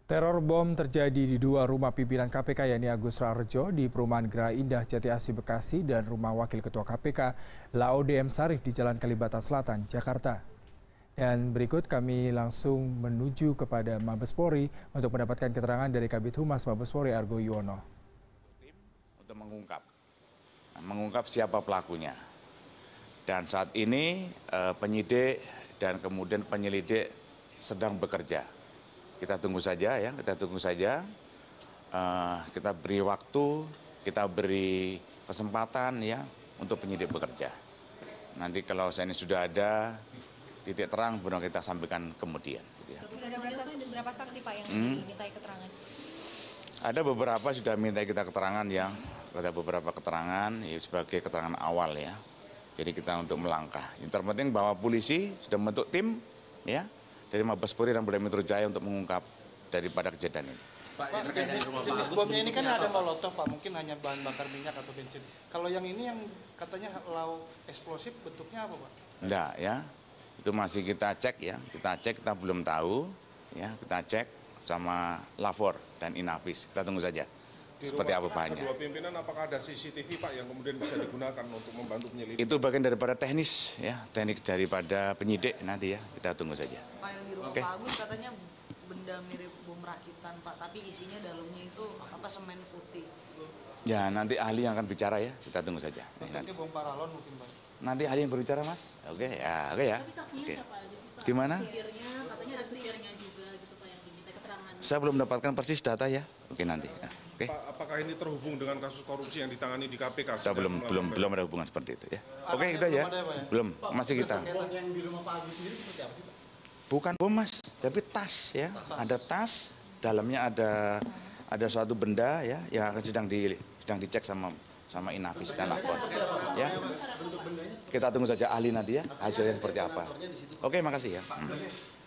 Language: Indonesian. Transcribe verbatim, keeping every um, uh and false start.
Teror bom terjadi di dua rumah pimpinan K P K yakni Agus Raharjo di perumahan Geraha Indah Jati Asih Bekasi dan rumah Wakil Ketua K P K Laode M. Sarif di Jalan Kalibata Selatan, Jakarta. Dan berikut kami langsung menuju kepada Mabes Polri untuk mendapatkan keterangan dari Kabid Humas Mabes Polri Argo Yuwono. Tim untuk mengungkap, mengungkap siapa pelakunya. Dan saat ini eh, penyidik dan kemudian penyelidik sedang bekerja. Kita tunggu saja ya, kita tunggu saja. Uh, kita beri waktu, kita beri kesempatan ya untuk penyidik bekerja. Nanti kalau saya ini sudah ada titik terang, baru kita sampaikan kemudian. Gitu ya. Sudah ada berapa saksi Pak yang hmm. diminta keterangan? Ada beberapa sudah minta kita keterangan ya, ada beberapa keterangan ya, sebagai keterangan awal ya. Jadi kita untuk melangkah. Yang terpenting bahwa polisi sudah membentuk tim ya. Dari Mabes Polri dan Polda Metro Jaya untuk mengungkap daripada kejadian ini. Pak, Pak jenis, jenis bomnya ini kan ada molotov Pak, mungkin hanya bahan bakar minyak atau bensin. Kalau yang ini yang katanya low eksplosif bentuknya apa Pak? Enggak ya, itu masih kita cek ya, kita cek, kita belum tahu ya, kita cek sama Lafor dan Inavis, kita tunggu saja. Di seperti apa bahannya. Kedua pimpinan apakah ada C C T V Pak yang kemudian bisa digunakan untuk membantu penyelidikan? Itu bagian daripada teknis ya, teknik daripada penyidik nanti ya, kita tunggu saja. Pak, yang di rumah okay. Pak Agus katanya benda mirip bom rakitan Pak, tapi isinya dalamnya itu apa semen putih. Ya nanti ahli yang akan bicara ya, kita tunggu saja. Nanti bom paralon mungkin Pak. Nanti ahli yang berbicara Mas, oke okay, ya, oke okay, ya. Tapi saksinya okay. siapa aja sih Pak? Gimana? Supirnya, katanya ada supirnya juga gitu Pak yang diminta keterangan. Saya belum mendapatkan persis data ya, oke okay, nanti. Ya. Okay. Pak, apakah ini terhubung dengan kasus korupsi yang ditangani di K P K? Kita belum belum belum ada hubungan seperti itu ya. Oke okay, kita ya. Belum, masih kita. Bom yang di rumah Pak Agus sendiri seperti apa sih Pak? Bukan bom Mas, tapi tas ya. Ada tas, dalamnya ada ada suatu benda ya yang akan sedang di sedang dicek sama sama Inavis dan Lafor. Ya. Kita tunggu saja ahli nanti ya, hasilnya seperti apa. Oke, makasih ya. Hmm.